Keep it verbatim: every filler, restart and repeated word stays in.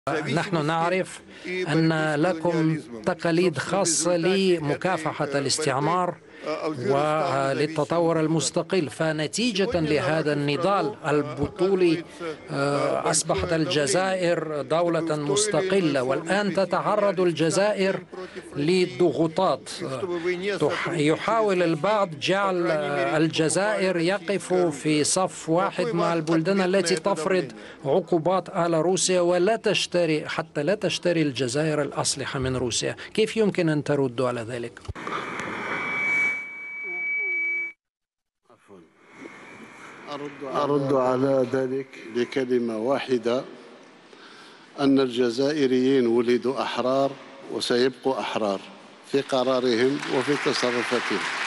نحن نعرف أن لكم تقاليد خاصة لمكافحة الاستعمار وللتطور المستقل، فنتيجة لهذا النضال البطولي أصبحت الجزائر دولة مستقلة، والآن تتعرض الجزائر لضغوطات. يحاول البعض جعل الجزائر يقف في صف واحد مع البلدان التي تفرض عقوبات على روسيا ولا تشتري حتى لا تشتري الجزائر الأسلحة من روسيا. كيف يمكن أن تردوا على ذلك؟ أرد على ذلك بكلمة واحدة: أن الجزائريين ولدوا أحرار وسيبقوا أحرار في قرارهم وفي تصرفاتهم.